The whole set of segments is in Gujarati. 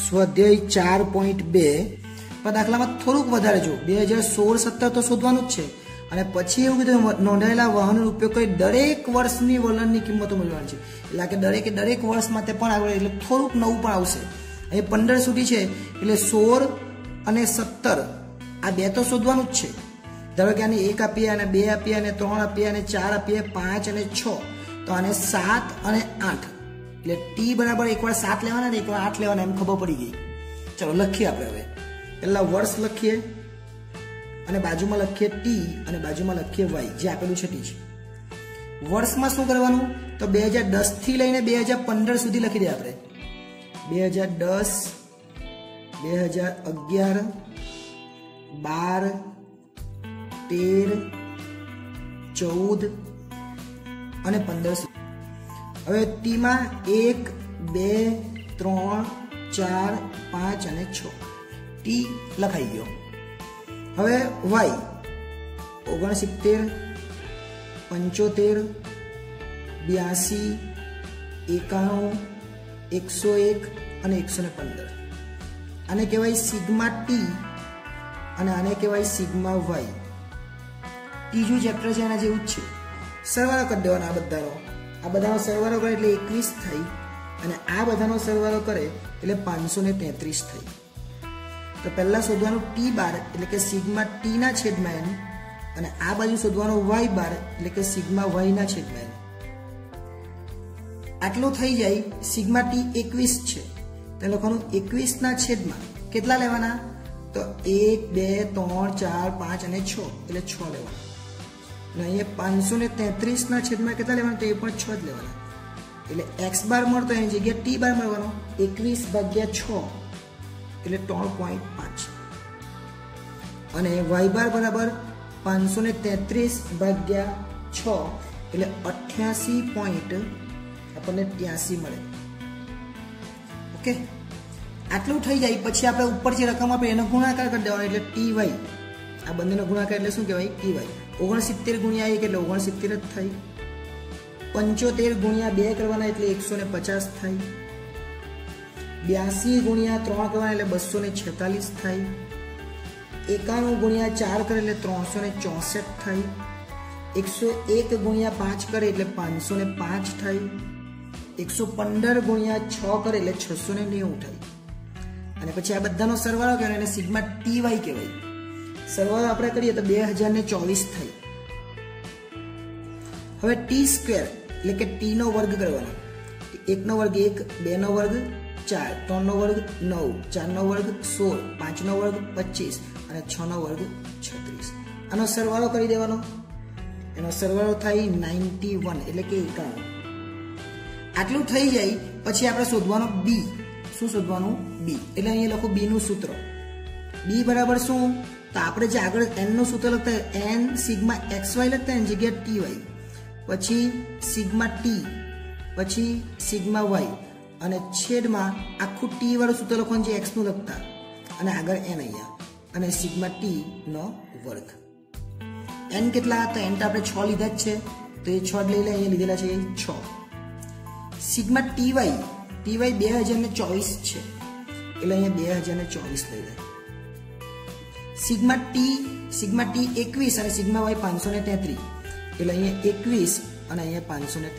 સ્વાધ્યાય 4.2 पर દાખલામાં થોડુંક વધારે જો 2016-17 તો શોધવાનું જ છે અને પછી એવું કીધું નોંધાયેલા વાહનનો ઉપયોગ કરી દરેક વર્ષની વલણની કિંમતો મેળવવાની છે એટલે કે દરેક વર્ષ માટે પણ આગળ એટલે થોડુંક નવું પણ આવશે અહીં 15 સુધી છે એટલે 16 અને 17 આ બે તો શોધવાનું જ છે ધારો કે આને 1 આપીએ અને 2 આપીએ અને 3 આપીએ અને 4 આપીએ 5 અને 6 તો આને 7 અને 8 એટલે ટી બરાબર એકવાર 7 લેવાના ને એકવાર 8 લેવાના એમ ખબર પડી ગઈ ચલો લખીએ આપણે હવે પહેલા વર્ષ લખીએ અને બાજુમાં લખીએ ટી અને બાજુમાં લખીએ વાય જે આપેલું છે ટી છે વર્ષમાં શું કરવાનું તો 2010 થી લઈને 2015 સુધી લખી દે આપણે 2010 2011 12 13 14 અને 15 હવે ટી માં 1 2 3 4 5 અને 6 ટી લખાઈ ગયો હવે વાય 69 75 82 91 101 અને 115 આને કહેવાય સિગ્મા ટી અને આને કહેવાય સિગ્મા વાય ત્રીજું ચેપ્ટર છે એના જેવું જ છે સરવાળો કરી દેવાનો આ બધાનો સરવાળો કરે એટલે 21 થઈ અને આ બધાનો સરવાળો કરે એટલે 533 થઈ તો પહેલા શોધવાનું ટી બાર એટલે કે સિગ્મા ટી ના છેદમાં એન અને આ બાજુ શોધવાનું વાય બાર એટલે કે સિગ્મા વાય ના છેદમાં એન આટલું થઈ જાય સિગ્મા ટી 21 છે તો લખવાનું 21 ના છેદમાં કેટલા લેવાના તો 1 2 3 4 5 અને 6 એટલે 6 લેવાના અને અહીંયા 533 ના છેદમાં કેટલા લેવાના તો એ પણ 6 જ લેવાના એટલે x બાર મળતો એની જગ્યાએ ટી બાર મળવાનો 21 ભાગ્યા 6 એટલે 3.5 અને y બાર બરાબર 533 ભાગ્યા 6 એટલે 88 પોઈન્ટ આપણને 83 મળે ઓકે આટલું થઈ જાય પછી આપણે ઉપર જે રકમ આપે એનો ગુણાકાર કરી દેવાનો એટલે ટી વાય આ બંનેનો ગુણાકાર એટલે શું કહેવાય ટી વાય 69 ગુણ્યા 1 એટલે 69 જ થાય 75 ગુણ્યા 2 કરવાના એટલે 150 થાય 82 ગુણ્યા 3 કરવાના એટલે 246 થાય 91 ગુણ્યા 4 કરે એટલે 364 થાય 101 ગુણ્યા 5 કરે એટલે 505 થાય 115 ગુણ્યા 6 કરે એટલે 690 થાય અને પછી આ બધાનો સરવાળો કહેવાય અને સિગ્મા ટી વાય કહેવાય સરવાળો આપણે કરીએ તો 2024 થાય હવે ટી સ્ક્વેર એટલે કે ટી નો વર્ગ કરવાનો 1 નો વર્ગ 1 2 નો વર્ગ 4 3 નો વર્ગ 9 4 નો વર્ગ 16 5 નો વર્ગ 25 અને 6 નો વર્ગ 36 આનો સરવાળો કરી દેવાનો એનો સરવાળો થાય 91 એટલે કે 91 આટલું થઈ જાય પછી આપણે શોધવાનું બી શું શોધવાનું બી એટલે અહીંયા લખો બી નું સૂત્ર બી બરાબર શું તો આપણે જે આગળ n નું સૂત્ર લખતા n સિગ્મા xy લખતા એની જગ્યાએ ty પછી સિગ્મા ટી પછી સિગ્મા y અને છેદમાં આખું ટી વાળું સૂત્ર લખવાનું જે x નું લખતા અને આગળ n અહીંયા અને સિગ્મા ટી નો વર્ગ n કેટલા તો n તો આપણે 6 લીધા જ છે તો એ 6 લઈ લે અહીંયા લીધેલા છે 6 સિગ્મા ટી વાય 2024 છે એટલે અહીંયા 2024 લઈ લે સિગ્મા ટી 21 અને સિગ્મા વાય 533 એટલે અહીંયા 21 અને અહીંયા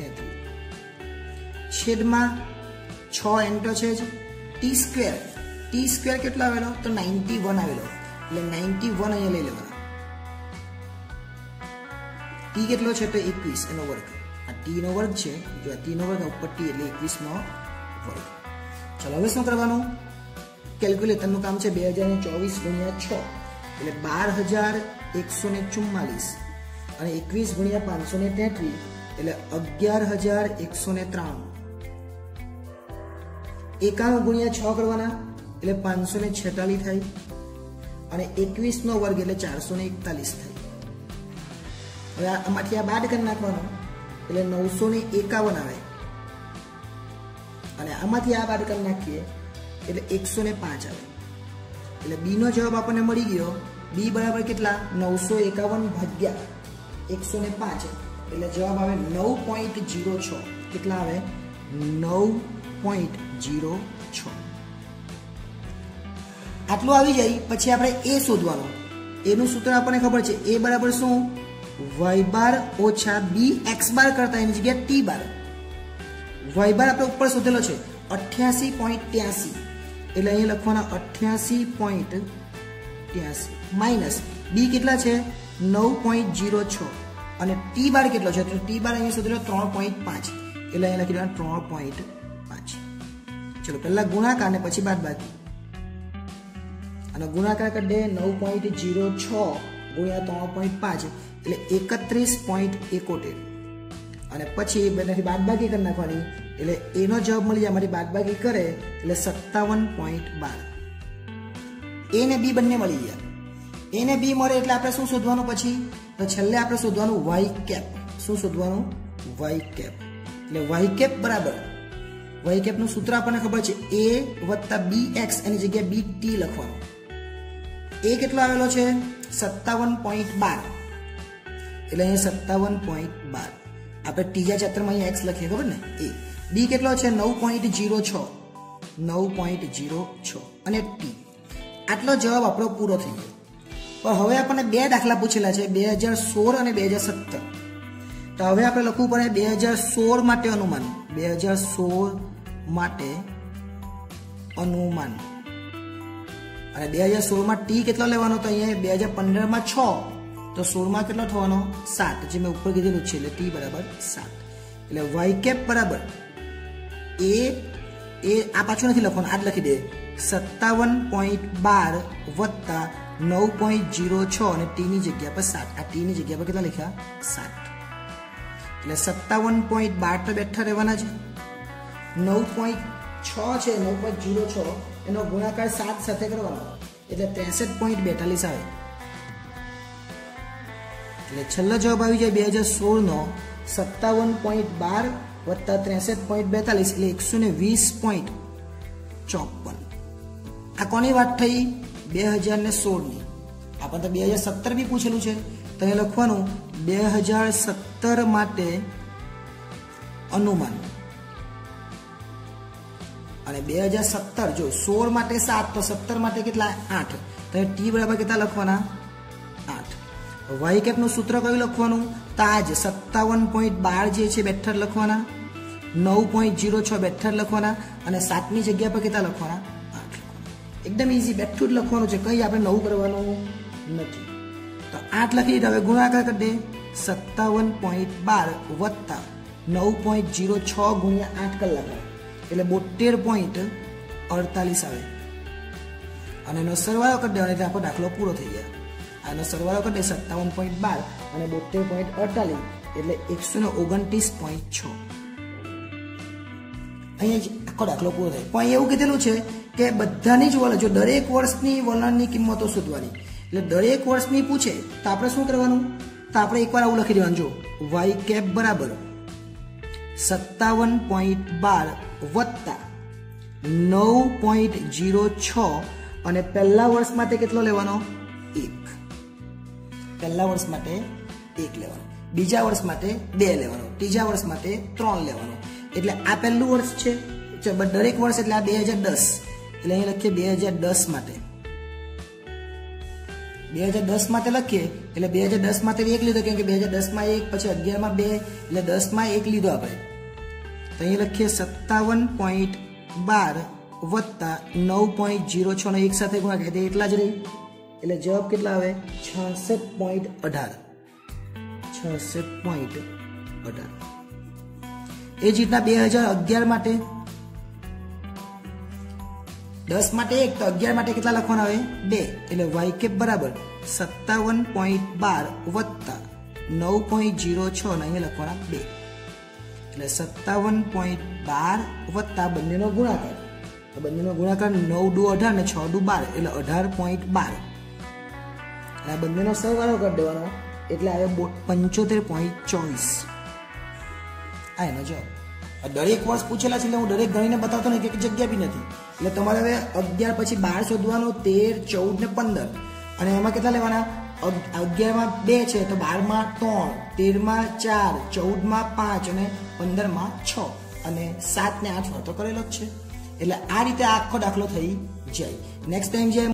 533 છેદમાં 6 n તો છે જ ટી સ્ક્વેર કેટલો આવેલો તો 91 આવેલો એટલે 91 અહીંયા લઈ લેવાના ટી કેટલો છે તો 21 એનો વર્ગ આ ટી નો વર્ગ છે જો આ ટી નો વર્ગ ઉપર ટી એટલે 21 નો વર્ગ ચલો હવે શું કરવાનું કેલ્ક્યુલેટરનું કામ છે 2024 ગુણ્યા 6 એટલે 12144 અને 21 ગુણ્યા 533 એટલે 11193 51 ગુણ્યા 6 કરવાના એટલે 546 થાય અને 21 નો વર્ગ એટલે 441 થાય હવે આમાંથી આ બાદ કરી નાખવાનો એટલે 951 આવે અને આમાંથી આ બાદ કરી નાખીએ એટલે 105 આવે એટલે બી નો જવાબ આપણને મળી ગયો બી બરાબર કેટલા 951 ભાગ્યા 105 એટલે જવાબ આવે 9.06 કેટલા આવે 9.06 આટલું આવી જાય પછી આપણે એ શોધવાનું. એનું સૂત્ર આપણને ખબર છે, એ બરાબર શું? y બાર ઓછા બી એક્સ બાર કરતા એની જગ્યાએ ટી બાર. y બાર આપણે ઉપર શોધેલો છે 88.83, એટલે અહીંયા લખવાના 88.83 માઇનસ બી કેટલા છે 9.06 અને ટી બાર કેટલો છે? તો ટી બાર અહીંયા શોધેલો 3.5, એટલે અહીંયા લખી દેવાનું 3.5. ચલો પહેલા ગુણાકાર ને પછી બાદબાકી. અને ગુણાકાર કરી દે 9.06 ગુણ્યા 3.5 એટલે 31.71 અને પછી બેનાથી બાદબાકી કરી નાખવાની એટલે એનો જવાબ મળી જાય. અમારી બાદબાકી કરે એટલે 57.12. એ ને બી બંને મળી ગયા. એ ને બી મળે એટલે આપણે શું શોધવાનું પછી? તો છેલ્લે આપણે શોધવાનું y કેપ. શું શોધવાનું? y cap. એટલે y કેપ બરાબર y કેપ નું સૂત્ર આપણને ખબર છે, a વત્તા bx એની જગ્યાએ bt લખવાનું. એ કેટલો આવેલો છે 57.12, એટલે અહીંયા 57.12. આપણે ત્રીજા ચેપ્ટરમાં અહીંયા x લખીએ ખબર ને. એ બી કેટલો છે 9.06 અને ટી. આટલો જવાબ આપણો પૂરો થઈ ગયો. પણ હવે આપણને બે દાખલા પૂછેલા છે 2016 અને 2017. તો હવે આપણે લખવું પડે 2016 માટે અનુમાન. 2016 માટે અનુમાન અને 2016 માં ટી કેટલો લેવાનો? તો અહીંયા 2015 માં 6, તો 16 માં કેટલો થવાનો? 7, જે મેં ઉપર કીધેલું છે. એટલે ટી બરાબર 7. એટલે y કેપ બરાબર એ આ પાછું નથી લખવાનું, આ જ લખી દે 57.12 વત્તા 9.06 અને ટી ની જગ્યા પર 7. આ ટી ની જગ્યા પર કેટલા લખ્યા? 7. એટલે 57.12 તો બેઠા રહેવાના છે. 9.6 છે 9.06 એનો ગુણાકાર 7 સાથે કરવાનો એટલે 63.42 આવે. એટલે છેલ્લો જવાબ આવી જાય 2016 નો 57.12 વત્તા 63.42 એટલે 120.54. આ કોની વાત થઈ? 2016 ની. આપણને તો 2017 બી પૂછેલું છે, તો એ લખવાનું 2017 માટે અનુમાન. અને 2017 જો 16 માટે 7 તો 17 માટે કેટલા? 8. તો ટી બરાબર કેટલા લખવાના? 8. y કેપ નું સૂત્ર કયું લખવાનું? તાજ 57.12 જે છે બેઠર લખવાના, 9.06 બેઠર લખવાના અને 7 ની જગ્યા પર કેટલા લખવાના? 8. એકદમ ઈઝી, બેઠું જ લખવાનું છે, કંઈ આપણે નવું કરવાનું નથી. તો 8 લખી દીધા. હવે ગુણાકાર કરી દે 57.12 વત્તા 9.06 ગુણ્યા 8 કલાક એટલે 72.48 આવે. અને એનો સરવાળો કરી દેવાનો એટલે આપણો દાખલો પૂરો થઈ જાય. આનો સરવાળો કરી દે 57.12 અને 72.48 એટલે 129.6. અહીંયા જ આખો દાખલો પૂરો થાય. પણ એવું કીધેલું છે કે બધાની જ વલણ, જો દરેક વર્ષની વલણની કિંમતો શોધવાની. એટલે દરેક વર્ષની પૂછે તો આપણે શું કરવાનું? તો આપણે એકવાર આવું લખી દેવાનું. જો y કેપ બરાબર 57.12 વત્તા 9.06 અને પહેલા વર્ષ માટે કેટલો લેવાનો? 1. પહેલા વર્ષ માટે 1 લેવાનો, બીજા વર્ષ માટે 2 લેવાનો, ત્રીજા વર્ષ માટે 3 લેવાનો. એટલે આ પહેલું વર્ષ છે, દરેક વર્ષ એટલે આ 2010. એટલે અહીં લખીએ 2010 માટે. 2010 માટે લખીએ એટલે 2010 માટે 1 લીધો, કેમ કે 2010 માં 1, પછી 11 માં 2 એટલે 10 માં 1 લીધો આપણે. તો અહીં લખીએ 57.12 વત્તા 9.06 નો એક સાથે ગુણાકાર એટલા જ રહી. એટલે જવાબ કેટલા આવે? 66.18. 66.18. એ જ રીતના 2011 માટે 10 માટે 1 તો 11 માટે કેટલા લખવાના આવે? 2. એટલે y કેપ બરાબર 57.12 વત્તા 9.06 ને અહીંયા લખવાના 2. એટલે 57.12 વત્તા બંનેનો ગુણાકાર. બંનેનો ગુણાકાર 9 દુ 18 ને 6 દુ 12 એટલે 18.12. આ બંનેનો સરવાળો કરી દેવાનો એટલે આવે 75.24. આ એનો જવાબ. દરેક વર્ષ પૂછેલા છે એટલે હું દરેક ગણીને બતાવતો નહીં, કે જગ્યા બી નથી. એટલે તમારે હવે 11 પછી 12 શોધવાનો, 13, 14 ને 15. અને એમાં કેટલા લેવાના? 11 માં 2 છે તો 12 માં 3, 13 માં 4, 14 માં 5 અને 15 માં 6 અને 7 ને 8 તો કરેલો જ છે. એટલે આ રીતે આખો દાખલો થઈ જાય. નેક્સ્ટ ટાઈમ જે